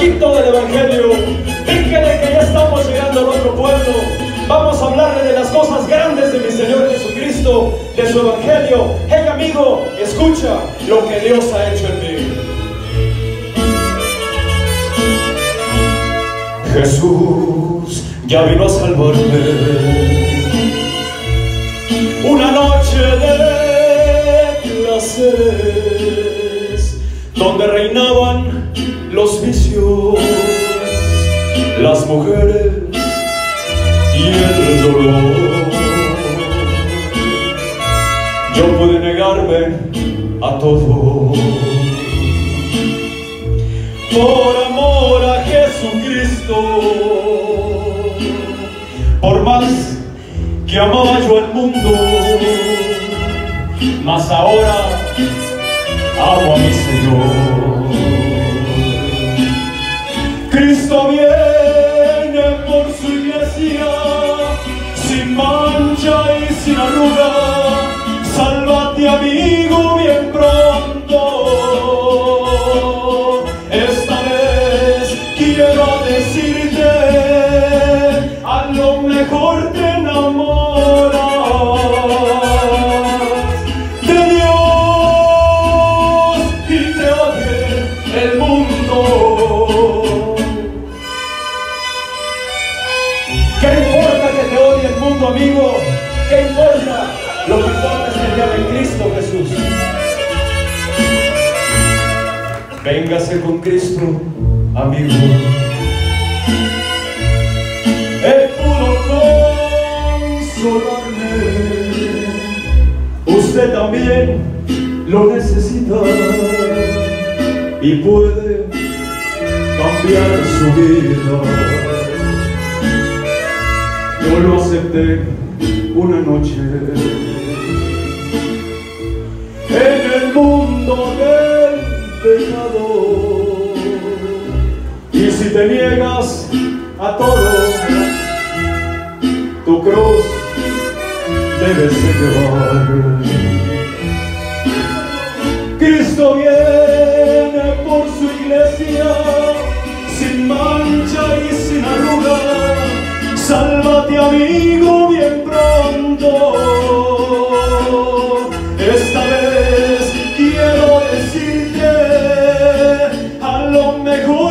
poquito del Evangelio. Fíjate que ya estamos llegando al otro pueblo. Vamos a hablarle de las cosas grandes de mi Señor Jesucristo, de su Evangelio. Hey amigo, escucha lo que Dios ha hecho en mí. Jesús ya vino a salvarme. Una noche de placeres, donde reinaban los vicios, las mujeres y el dolor. Yo pude negarme a todo por amor a Jesucristo. Por más que amaba yo al mundo, mas ahora amo a mi Señor. Cristo viene por su iglesia, sin mancha y sin arruga. Sálvate, amigo, bien pronto. Esta vez quiero decirte, a lo mejor te enamoras de Dios y te odie el mundo. ¿Qué importa que te odie el mundo, amigo? ¿Qué importa? Lo que importa es que te ame Cristo Jesús. Véngase con Cristo, amigo. Él pudo consolarme. Usted también lo necesita y puede cambiar su vida. Yo lo acepté una noche en el mundo del pecado. Y si te niegas a todo, tu cruz debes llevar. Cristo viene por su iglesia, sin mancha y sin arruga. Sálvate, amigo, bien pronto. Esta vez quiero decirte, a lo mejor